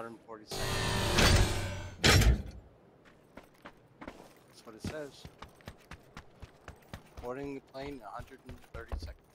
140 seconds. That's what it says. Boarding the plane 130 seconds.